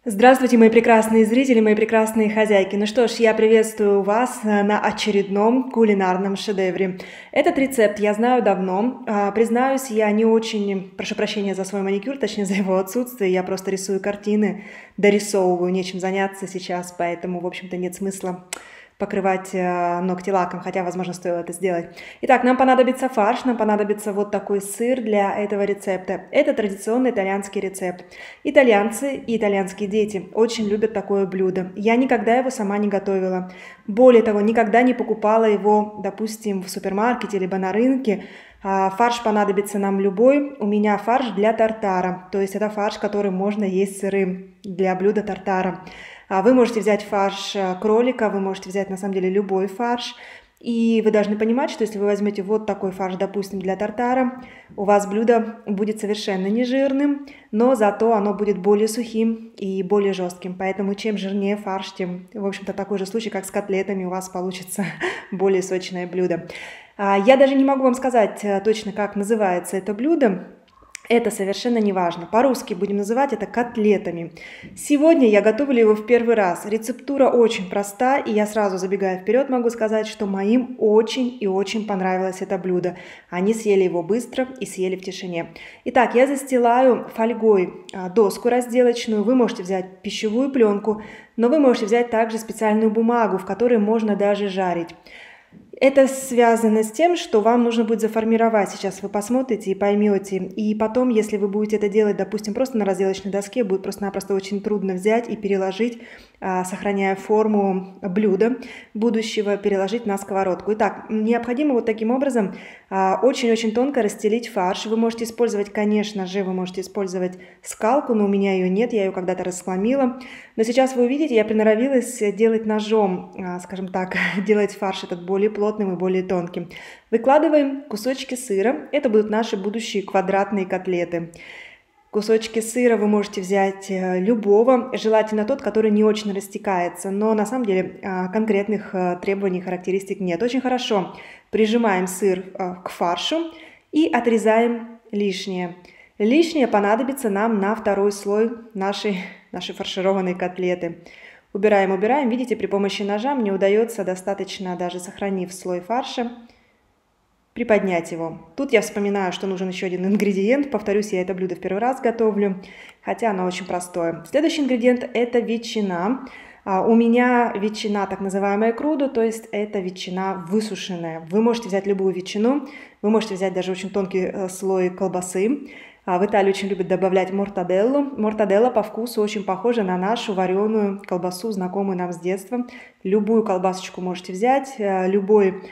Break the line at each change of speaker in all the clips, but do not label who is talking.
Здравствуйте, мои прекрасные зрители, мои прекрасные хозяйки. Ну что ж, я приветствую вас на очередном кулинарном шедевре. Этот рецепт я знаю давно. Признаюсь, я не очень, прошу прощения за свой маникюр, точнее за его отсутствие. Я просто рисую картины, дорисовываю, нечем заняться сейчас, поэтому, в общем-то, нет смысла покрывать ногти лаком, хотя, возможно, стоило это сделать. Итак, нам понадобится фарш, нам понадобится вот такой сыр для этого рецепта. Это традиционный итальянский рецепт. Итальянцы и итальянские дети очень любят такое блюдо. Я никогда его сама не готовила. Более того, никогда не покупала его, допустим, в супермаркете либо на рынке. Фарш понадобится нам любой. У меня фарш для тартара, то есть это фарш, который можно есть сырым для блюда тартара. Вы можете взять фарш кролика, вы можете взять на самом деле любой фарш. И вы должны понимать, что если вы возьмете вот такой фарш, допустим, для тартара, у вас блюдо будет совершенно не жирным, но зато оно будет более сухим и более жестким. Поэтому чем жирнее фарш, тем, в общем-то, такой же случай, как с котлетами, у вас получится более сочное блюдо. Я даже не могу вам сказать точно, как называется это блюдо. Это совершенно не важно. По-русски будем называть это котлетами. Сегодня я готовлю его в первый раз. Рецептура очень проста, и я сразу, забегая вперед, могу сказать, что моим очень и очень понравилось это блюдо. Они съели его быстро и съели в тишине. Итак, я застилаю фольгой доску разделочную. Вы можете взять пищевую пленку, но вы можете взять также специальную бумагу, в которой можно даже жарить. Это связано с тем, что вам нужно будет заформировать, сейчас вы посмотрите и поймете, и потом, если вы будете это делать, допустим, просто на разделочной доске, будет просто-напросто очень трудно взять и переложить, сохраняя форму блюда будущего, переложить на сковородку. Итак, необходимо вот таким образом очень-очень тонко расстелить фарш. Вы можете использовать, конечно же, вы можете использовать скалку, но у меня ее нет, я ее когда-то расхламила. Но сейчас вы увидите, я приноровилась делать ножом, скажем так, делать фарш этот более плотным и более тонким. Выкладываем кусочки сыра, это будут наши будущие квадратные котлеты. Кусочки сыра вы можете взять любого, желательно тот, который не очень растекается, но на самом деле конкретных требований, характеристик нет. Очень хорошо прижимаем сыр к фаршу и отрезаем лишнее. Лишнее понадобится нам на второй слой нашей фаршированной котлеты. Убираем, видите, при помощи ножа мне удается достаточно, даже сохранив слой фарша, приподнять его. Тут я вспоминаю, что нужен еще один ингредиент. Повторюсь, я это блюдо в первый раз готовлю, хотя оно очень простое. Следующий ингредиент – это ветчина. У меня ветчина так называемая крудо, то есть это ветчина высушенная. Вы можете взять любую ветчину, вы можете взять даже очень тонкий слой колбасы. В Италии очень любят добавлять мортаделлу. Мортаделла по вкусу очень похожа на нашу вареную колбасу, знакомую нам с детства. Любую колбасочку можете взять, любую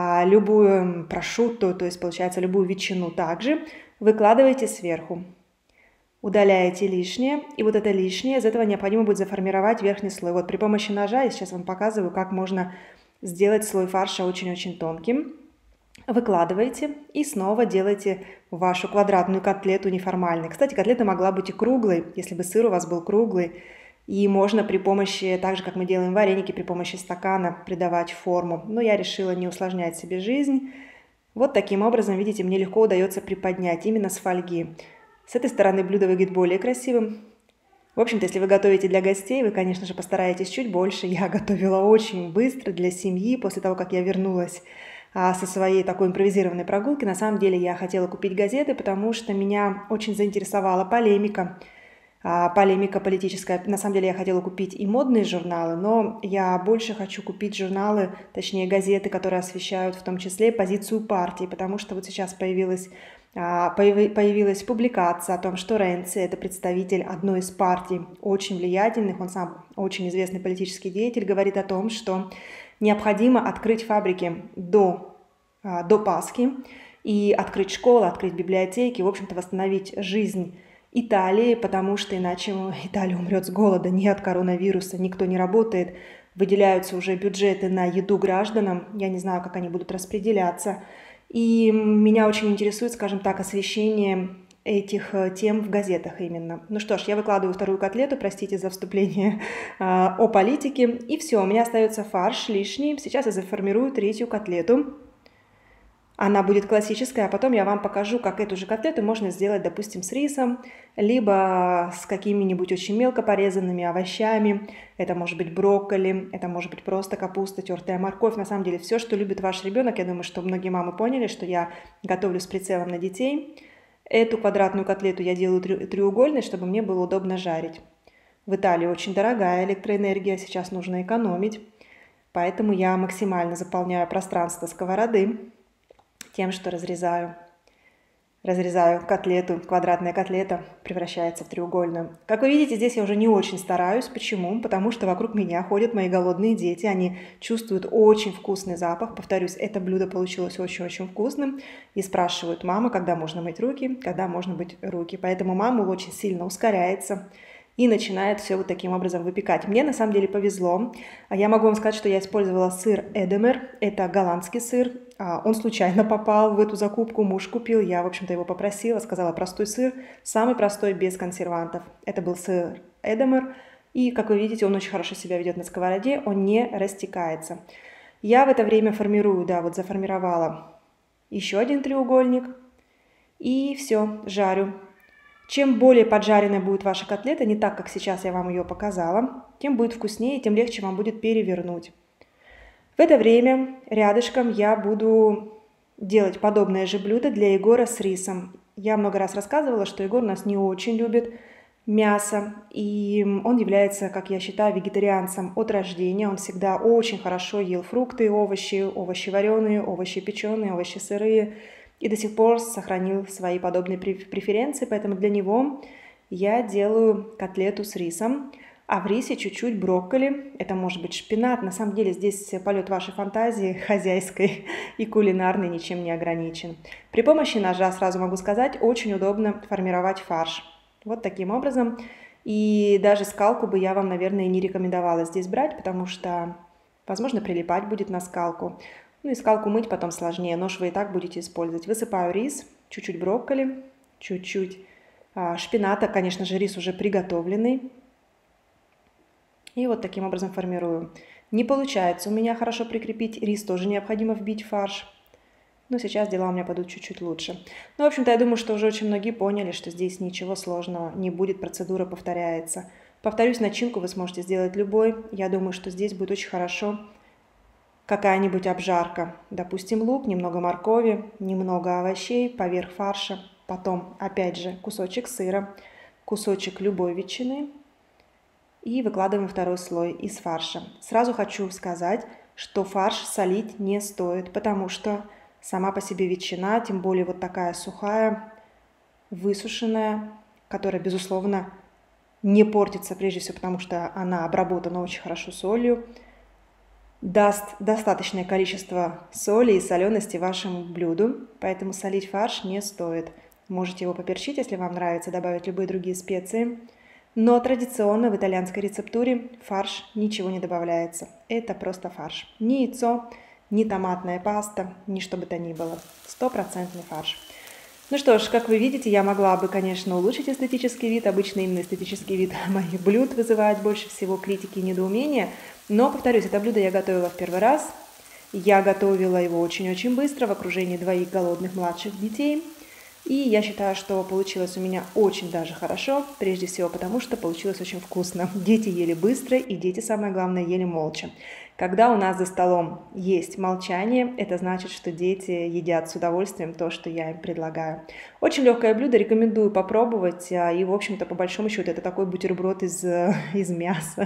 прошутто, то есть получается любую ветчину также, выкладываете сверху. Удаляете лишнее, и вот это лишнее, из этого необходимо будет заформировать верхний слой. Вот при помощи ножа я сейчас вам показываю, как можно сделать слой фарша очень-очень тонким. Выкладываете и снова делаете вашу квадратную котлету неформальной. Кстати, котлета могла быть и круглой, если бы сыр у вас был круглый. И можно при помощи, так же как мы делаем вареники, при помощи стакана придавать форму. Но я решила не усложнять себе жизнь. Вот таким образом, видите, мне легко удается приподнять именно с фольги. С этой стороны блюдо выглядит более красивым. В общем-то, если вы готовите для гостей, вы, конечно же, постараетесь чуть больше. Я готовила очень быстро для семьи после того, как я вернулась со своей такой импровизированной прогулки. На самом деле я хотела купить газеты, потому что меня очень заинтересовала полемика политическая. На самом деле я хотела купить и модные журналы, но я больше хочу купить журналы, точнее газеты, которые освещают в том числе позицию партии, потому что вот сейчас появилась публикация о том, что Ренци – это представитель одной из партий очень влиятельных, он сам очень известный политический деятель, говорит о том, что необходимо открыть фабрики до Пасхи и открыть школы, открыть библиотеки, в общем-то восстановить жизнь Италии, потому что иначе Италия умрет с голода, не от коронавируса, никто не работает, выделяются уже бюджеты на еду гражданам, я не знаю, как они будут распределяться. И меня очень интересует, скажем так, освещение этих тем в газетах именно. Ну что ж, я выкладываю вторую котлету, простите за вступление о политике. И все, у меня остается фарш лишний. Сейчас я заформирую третью котлету. Она будет классическая, а потом я вам покажу, как эту же котлету можно сделать, допустим, с рисом, либо с какими-нибудь очень мелко порезанными овощами. Это может быть брокколи, это может быть просто капуста, тертая морковь. На самом деле все, что любит ваш ребенок. Я думаю, что многие мамы поняли, что я готовлю с прицелом на детей. Эту квадратную котлету я делаю треугольной, чтобы мне было удобно жарить. В Италии очень дорогая электроэнергия, сейчас нужно экономить. Поэтому я максимально заполняю пространство сковороды тем, что разрезаю котлету, квадратная котлета превращается в треугольную. Как вы видите, здесь я уже не очень стараюсь. Почему? Потому что вокруг меня ходят мои голодные дети, они чувствуют очень вкусный запах. Повторюсь, это блюдо получилось очень-очень вкусным. И спрашивают: мама, когда можно мыть руки, когда можно мыть руки. Поэтому мама очень сильно ускоряется и начинает все вот таким образом выпекать. Мне на самом деле повезло. Я могу вам сказать, что я использовала сыр Эдемер. Это голландский сыр. Он случайно попал в эту закупку, муж купил. Я, в общем-то, его попросила, сказала: простой сыр, самый простой, без консервантов. Это был сыр Эдемер. И, как вы видите, он очень хорошо себя ведет на сковороде, он не растекается. Я в это время формирую, заформировала еще один треугольник. И все, жарю. Чем более поджаренная будет ваша котлета, не так, как сейчас я вам ее показала, тем будет вкуснее, тем легче вам будет перевернуть. В это время рядышком я буду делать подобное же блюдо для Егора с рисом. Я много раз рассказывала, что Егор у нас не очень любит мясо, и он является, как я считаю, вегетарианцем от рождения. Он всегда очень хорошо ел фрукты, овощи вареные, овощи печеные, овощи сырые, и до сих пор сохранил свои подобные преференции, поэтому для него я делаю котлету с рисом, а в рисе чуть-чуть брокколи, это может быть шпинат. На самом деле здесь полет вашей фантазии хозяйской и кулинарной ничем не ограничен. При помощи ножа, сразу могу сказать, очень удобно формировать фарш. Вот таким образом. И даже скалку бы я вам, наверное, не рекомендовала здесь брать, потому что, возможно, прилипать будет на скалку. Ну и скалку мыть потом сложнее, нож вы и так будете использовать. Высыпаю рис, чуть-чуть брокколи, чуть-чуть шпината, конечно же, рис уже приготовленный. И вот таким образом формирую. Не получается у меня хорошо прикрепить, рис тоже необходимо вбить в фарш. Но сейчас дела у меня пойдут чуть-чуть лучше. Ну, в общем-то, я думаю, что уже очень многие поняли, что здесь ничего сложного не будет, процедура повторяется. Повторюсь, начинку вы сможете сделать любой. Я думаю, что здесь будет очень хорошо какая-нибудь обжарка. Допустим, лук, немного моркови, немного овощей поверх фарша. Потом, опять же, кусочек сыра, кусочек любой ветчины. И выкладываем второй слой из фарша. Сразу хочу сказать, что фарш солить не стоит, потому что сама по себе ветчина, тем более вот такая сухая, высушенная, которая, безусловно, не портится, прежде всего, потому что она обработана очень хорошо солью, даст достаточное количество соли и солености вашему блюду, поэтому солить фарш не стоит. Можете его поперчить, если вам нравится, добавить любые другие специи. Но традиционно в итальянской рецептуре фарш ничего не добавляется. Это просто фарш. Ни яйцо, ни томатная паста, ни что бы то ни было. Стопроцентный фарш. Ну что ж, как вы видите, я могла бы, конечно, улучшить эстетический вид. Обычно именно эстетический вид моих блюд вызывает больше всего критики и недоумения. Но, повторюсь, это блюдо я готовила в первый раз. Я готовила его очень-очень быстро в окружении двоих голодных младших детей. И я считаю, что получилось у меня очень даже хорошо, прежде всего потому, что получилось очень вкусно. Дети ели быстро, и дети, самое главное, ели молча. Когда у нас за столом есть молчание, это значит, что дети едят с удовольствием то, что я им предлагаю. Очень легкое блюдо, рекомендую попробовать. И, в общем-то, по большому счету, это такой бутерброд из мяса.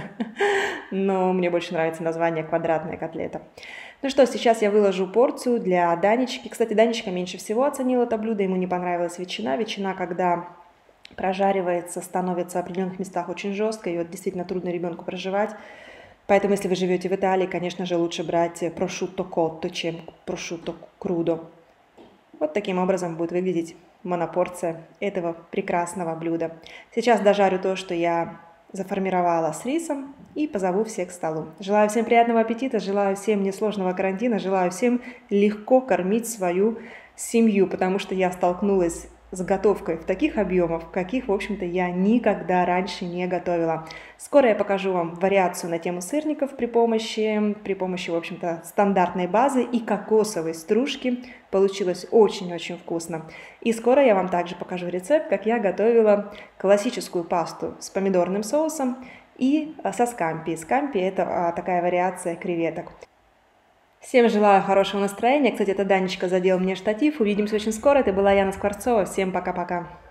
Но мне больше нравится название «квадратная котлета». Ну что, сейчас я выложу порцию для Данечки. Кстати, Данечка меньше всего оценил это блюдо, ему не понравилась ветчина. Ветчина, когда прожаривается, становится в определенных местах очень жесткой, ее действительно трудно ребенку проживать. Поэтому, если вы живете в Италии, конечно же, лучше брать прошутто котто, чем прошутто крудо. Вот таким образом будет выглядеть монопорция этого прекрасного блюда. Сейчас дожарю то, что я заформировала с рисом, и позову всех к столу. Желаю всем приятного аппетита, желаю всем несложного карантина, желаю всем легко кормить свою семью, потому что я столкнулась готовкой в таких объемах, каких, в общем-то, я никогда раньше не готовила. Скоро я покажу вам вариацию на тему сырников при помощи, в общем-то, стандартной базы и кокосовой стружки. Получилось очень-очень вкусно. И скоро я вам также покажу рецепт, как я готовила классическую пасту с помидорным соусом и со скампи. Скампи – это такая вариация креветок. Всем желаю хорошего настроения. Кстати, это Данечка задел мне штатив. Увидимся очень скоро. Это была Яна Скворцова. Всем пока-пока.